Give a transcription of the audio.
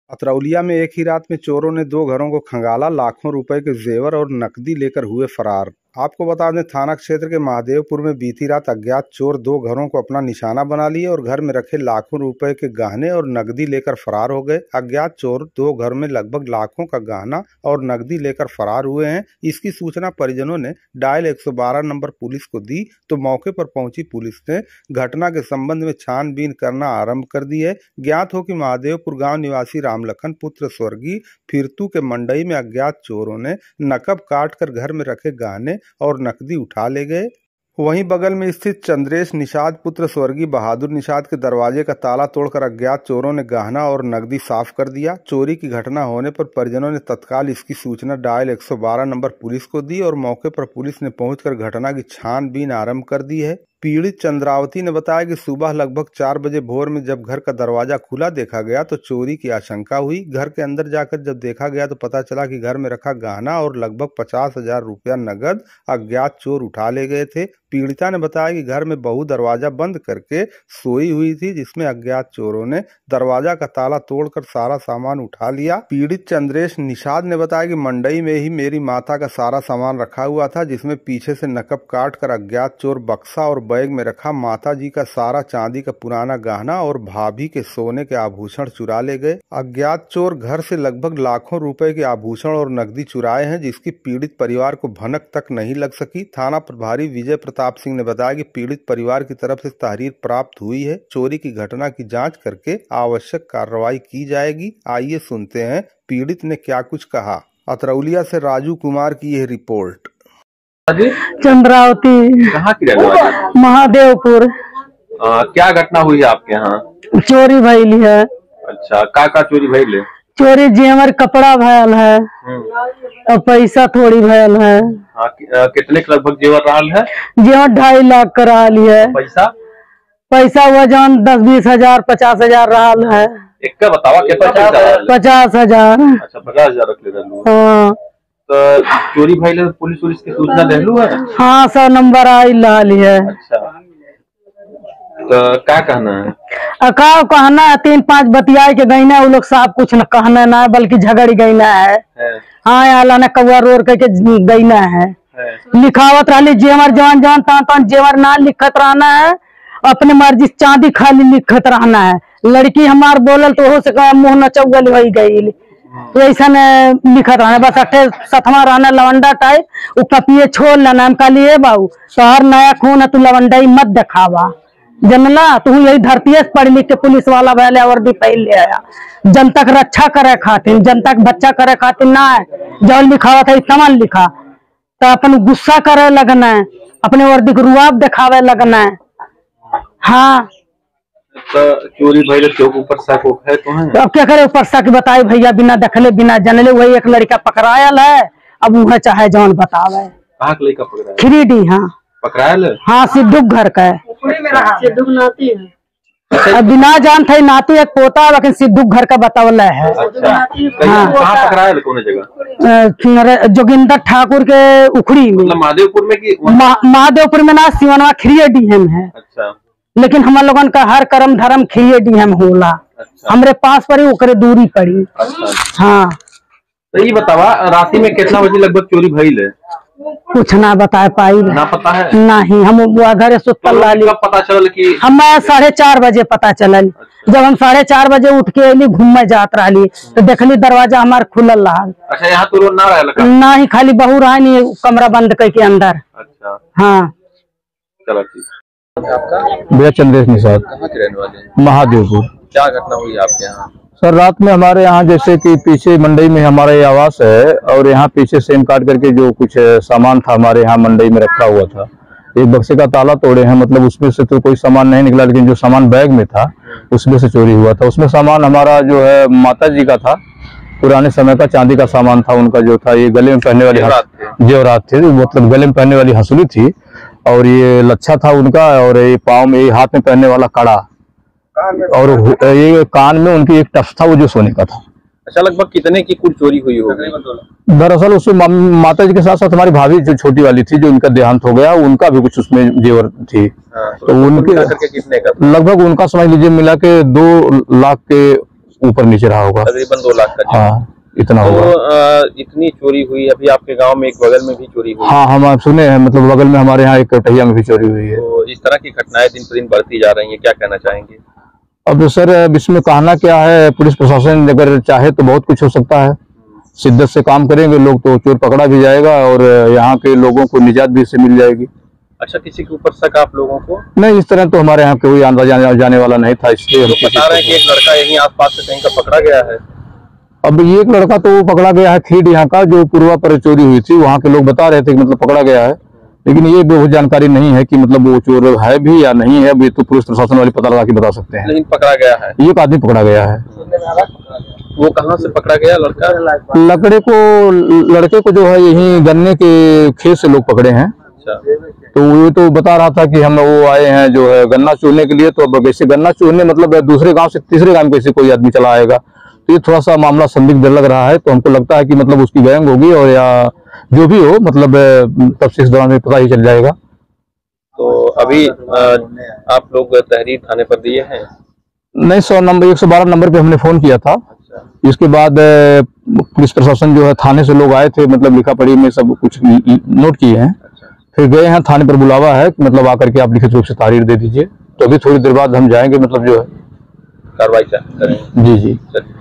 अतरौलिया में एक ही रात में चोरों ने दो घरों को खंगाला, लाखों रुपए के जेवर और नकदी लेकर हुए फरार। आपको बता दें, थाना क्षेत्र के महादेवपुर में बीती रात अज्ञात चोर दो घरों को अपना निशाना बना लिए और घर में रखे लाखों रुपए के गहने और नकदी लेकर फरार हो गए। अज्ञात चोर दो घर में लगभग लाखों का गहना और नकदी लेकर फरार हुए हैं। इसकी सूचना परिजनों ने डायल 112 नंबर पुलिस को दी तो मौके पर पहुंची पुलिस ने घटना के संबंध में छानबीन करना आरंभ कर दी है। ज्ञात हो कि महादेवपुर गांव निवासी रामलखन पुत्र स्वर्गीय फिरतू के मंडई में अज्ञात चोरों ने नकब काट कर घर में रखे गहने और नकदी उठा ले गए। वहीं बगल में स्थित चंद्रेश निषाद पुत्र स्वर्गीय बहादुर निषाद के दरवाजे का ताला तोड़कर अज्ञात चोरों ने गहना और नकदी साफ कर दिया। चोरी की घटना होने पर परिजनों ने तत्काल इसकी सूचना डायल 112 नंबर पुलिस को दी और मौके पर पुलिस ने पहुंचकर घटना की छानबीन आरंभ कर दी है। पीड़ित चंद्रावती ने बताया कि सुबह लगभग 4 बजे भोर में जब घर का दरवाजा खुला देखा गया तो चोरी की आशंका हुई। घर के अंदर जाकर जब देखा गया तो पता चला कि घर में रखा गहना और लगभग 50,000 रुपया नगद अज्ञात चोर उठा ले गए थे। पीड़िता ने बताया कि घर में बहू दरवाजा बंद करके सोई हुई थी, जिसमें अज्ञात चोरों ने दरवाजा का ताला तोड़कर सारा सामान उठा लिया। पीड़ित चंद्रेश निषाद ने बताया कि मंडई में ही मेरी माता का सारा सामान रखा हुआ था, जिसमें पीछे से नकब काट कर अज्ञात चोर बक्सा और बैग में रखा माता जी का सारा चांदी का पुराना गहना और भाभी के सोने के आभूषण चुरा ले गए। अज्ञात चोर घर से लगभग लाखों रुपए के आभूषण और नकदी चुराए हैं, जिसकी पीड़ित परिवार को भनक तक नहीं लग सकी। थाना प्रभारी विजय प्रताप सिंह ने बताया कि पीड़ित परिवार की तरफ से तहरीर प्राप्त हुई है। चोरी की घटना की जांच करके आवश्यक कार्रवाई की जाएगी। आइए सुनते हैं पीड़ित ने क्या कुछ कहा। अतरौलिया से राजू कुमार की यह रिपोर्ट। चंद्रावती। कहाँ की रहने वाली? महादेवपुर। क्या घटना हुई है आपके यहाँ? चोरी भइली है। अच्छा, का चोरी भइल? चोरी जेवर कपड़ा भयल है और पैसा थोड़ी भयल है। कितने के लगभग जेवर रहल है? जेवर 2.5 लाख का रहल है। पैसा हुआ जौन 10-20 हजार 50 हजार रहल है। एक का बतावा कितना? 50 हजार। अच्छा, 50 हजार रख ले। हाँ, तो चोरी भइल पुलिस की सूचना देलू है? हाँ, 100 नंबर आई लाल है। अच्छा, तो क्या कहना है? का कहना है 3-5 बतिया के गईना है। वो लोग साफ कुछ न कहना ना है, बल्कि झगड़ी गईना है। हाँ, आला ने कौआ रोड करके गईना है। लिखावत रही जेवर जवान जवान तान जेवर ना लिखत रहना है, अपने मर्जी चांदी खाली लिखत रहना है। लड़की हमार बोलल तो हो सके मुँह नचौगल हो गई, ऐसा लिखत रहना। बस 7वां रहना लवंडा टाइप। वो कपिए छोड़ लेना। हम कहलिए बाबू तोहर नया खून है, तू लवंडाई मत दिखावा, जनला। तू यही धरती पढ़ लिख के पुलिस वाला भले वर्दी पहन ले आया। जनता का रक्षा करे खातिर, जनता का बच्चा करे खातिर ना है। जब लिखा था इतना लिखा तो अपन गुस्सा करे लगना है, अपने वर्दी को रुआब दिखावे लगना है। हाँ, तो चोरी भइल के ऊपर शक है तो है। अब क्या करे ऊपर शक बताए भैया, बिना देखले बिना जानले वही एक लड़का पकड़ायल है। अब वह चाहे जौन बतावे। कहाँ का लड़का पकड़ाया? खिरीडी। हाँ, पकड़ायल? हाँ, सिद्धू घर का है। अब बिना जान थे नातू एक पोता, लेकिन सिद्धू घर का बतावला है। अच्छा, हाँ, कहाँ पकड़ायल? कौन जगह? जोगिंदर ठाकुर के उखड़ी में। मतलब महादेवपुर में की? महादेवपुर में ना, सिवनवा खिरियडी है। अच्छा, लेकिन हम लोगन का हर कर्म धर्म खिरियडी होला। अच्छा, हमरे पास पड़ी ओकरे दूरी पड़ी। अच्छा, हाँ। तो ये बतावा रात्रि में कितना बजे लगभग चोरी भइल है? कुछ ना बता पाई। ना पता है? नहीं, हम घर सुतल लाली। कब पता चल कि? हमें 4:30 बजे पता चलल। अच्छा। जब हम 4:30 बजे उठ के अली घूमे जात रही तो देखली दरवाजा हमार खुलल रहा। अच्छा, यहाँ तो ना रहल? नहीं, खाली बहू रहा नहीं, कमरा बंद करके अंदर। अच्छा, हाँ। चलो ठीक। आपका? भैया चंद्रेश निषाद। कहाँ के रहने वाले? महादेवपुर। क्या घटना हुई आपके यहाँ? सर, रात में हमारे यहाँ जैसे कि पीछे मंडई में हमारा ये आवास है और यहाँ पीछे सेम काट करके जो कुछ सामान था हमारे यहाँ मंडई में रखा हुआ था, एक बक्से का ताला तोड़े हैं। मतलब उसमें से तो कोई सामान नहीं निकला, लेकिन जो सामान बैग में था उसमें से चोरी हुआ था। उसमें सामान हमारा जो है माता जी का था, पुराने समय का चांदी का सामान था उनका, जो था ये गले में पहनने वाली जेवरात थे, मतलब गले में पहनने वाली हंसुली थी, और ये लच्छा था उनका, और ये पाँव में, हाथ में पहनने वाला कड़ा, और ये कान में उनकी एक टफ था, वो जो सोने का था। अच्छा, लगभग कितने की कुल चोरी हुई होगी? दरअसल उसमें माता जी के साथ साथ हमारी भाभी जो छोटी वाली थी, जो उनका देहांत हो गया, उनका भी कुछ उसमें जेवर थी। तो उनके कितने का? लगभग उनका समझ लीजिए मिला के 2 लाख के ऊपर नीचे रहा होगा, तकरीबन 2 लाख का। हाँ इतना तो होगा। इतनी चोरी हुई, अभी आपके गांव में एक बगल में भी चोरी हुई। हाँ हम आप सुने हैं, मतलब बगल में हमारे यहाँ एक कटैया में भी चोरी हुई है। तो इस तरह की घटनाएं दिन पर दिन बढ़ती जा रही हैं, क्या कहना चाहेंगे? अब सर इसमें कहना क्या है, पुलिस प्रशासन अगर चाहे तो बहुत कुछ हो सकता है। शिद्दत से काम करेंगे लोग तो चोर पकड़ा भी जाएगा और यहाँ के लोगों को निजात भी इससे मिल जाएगी। अच्छा, किसी के ऊपर शक आप लोगों को? नहीं, इस तरह तो हमारे यहाँ कोई आने जाने वाला नहीं था, इसलिए हम बता रहे हैं कि एक लड़का यहीं आसपास से कहीं का पकड़ा गया है। अब ये एक लड़का तो पकड़ा गया है खीड यहाँ का, जो पूर्वा पर चोरी हुई थी, वहाँ के लोग बता रहे थे कि मतलब पकड़ा गया है, लेकिन ये बहुत जानकारी नहीं है कि मतलब वो चोर है भी या नहीं है। ये तो पुलिस प्रशासन वाले पता लगा के बता सकते हैं। लेकिन पकड़ा गया है, एक आदमी पकड़ा गया है। वो कहाँ से पकड़ा गया लड़का? लड़के को जो है यही गन्ने के खेत से लोग पकड़े हैं। तो वो तो बता रहा था कि हम वो आए हैं जो है गन्ना चूरने के लिए, तो अब वैसे गन्ना चूरने मतलब दूसरे गांव से तीसरे गांव कैसे कोई आदमी चला आएगा, तो ये थोड़ा सा मामला संदिग्ध लग रहा है। तो हमको लगता है कि मतलब उसकी गैंग होगी और या जो भी हो, मतलब तफ्तीश दौरान में पता ही चल जाएगा। तो अभी आप लोग तहरीर थाने पर दिए हैं? नहीं, 112 नंबर पे हमने फोन किया था। इसके बाद पुलिस प्रशासन जो है थाने से लोग आए थे, मतलब लिखा पढ़ी में सब कुछ नोट किए हैं। फिर गए हैं थाने पर, बुलावा है मतलब आकर के आप लिखित रूप से तहरीर दे दीजिए। तो अभी थोड़ी देर बाद हम जाएंगे, मतलब जो है कार्रवाई करेंगे। जी जी।